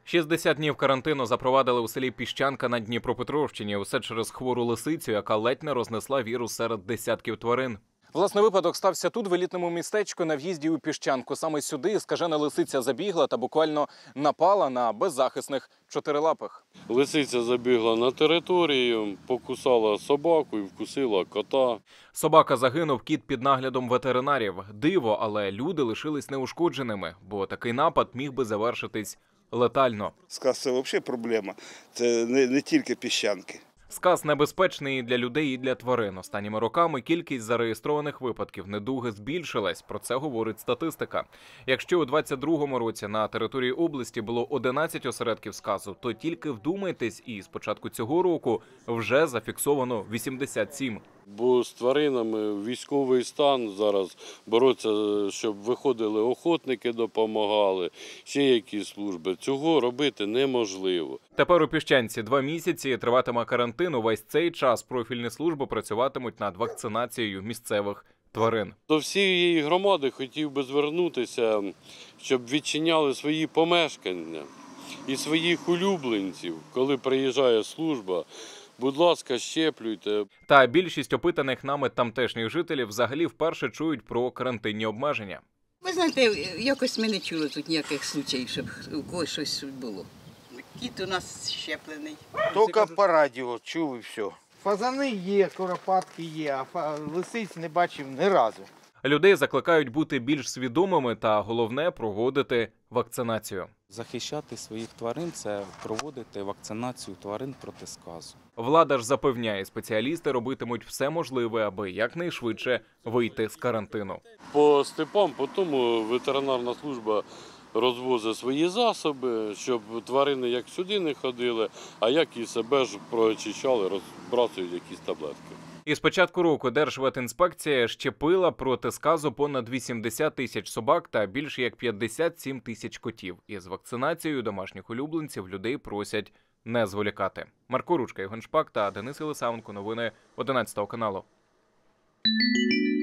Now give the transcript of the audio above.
60 днів карантину запровадили у селі Піщанка на Дніпропетровщині. Усе через хвору лисицю, яка ледь не рознесла вірус серед десятків тварин. Власне, випадок стався тут, в елітному містечку на в'їзді у Піщанку. Саме сюди скажена лисиця забігла та буквально напала на беззахисних чотирилапих. Лисиця забігла на територію, покусала собаку і вкусила кота. Собака загинув, кіт під наглядом ветеринарів. Диво, але люди лишились неушкодженими, бо такий напад міг би завершитись летально. Сказ – це взагалі проблема. Це не тільки Піщанки. Сказ небезпечний і для людей, і для тварин. Останніми роками кількість зареєстрованих випадків недуги збільшилась. Про це говорить статистика. Якщо у 2022 році на території області було 11 осередків сказу, то тільки вдумайтесь, і з початку цього року вже зафіксовано 87. Бо з тваринами військовий стан зараз бороться, щоб виходили охотники, допомагали, ще якісь служби. Цього робити неможливо. Тепер у Піщанці 2 місяці триватиме карантин. Увесь цей час профільні служби працюватимуть над вакцинацією місцевих тварин. До всієї громади хотів би звернутися, щоб відчиняли свої помешкання і своїх улюбленців, коли приїжджає служба. Будь ласка, щеплюйте. Та більшість опитаних нами тамтешніх жителів взагалі вперше чують про карантинні обмеження. Ви знаєте, якось ми не чули тут ніяких случаїв, щоб у когось щось було. Кіт у нас щеплений. Тільки по радіо чув і все. Фазани є, куропатки є, а лисиць не бачив ні разу. Людей закликають бути більш свідомими та, головне, проводити вакцинацію. Захищати своїх тварин – це проводити вакцинацію тварин проти сказу. Влада ж запевняє, спеціалісти робитимуть все можливе, аби якнайшвидше вийти з карантину. По степам, по тому ветеринарна служба розвозить свої засоби, щоб тварини як сюди не ходили, а як і себе ж проочищали, розбрасують якісь таблетки. І з початку року Держветінспекція щепила проти сказу понад 80 тисяч собак та більше як 57 тисяч котів. І з вакцинацією домашніх улюбленців людей просять не зволікати. Марко Ручка, Євген Шпак та Денис Єлисавенко. Новини 11 каналу.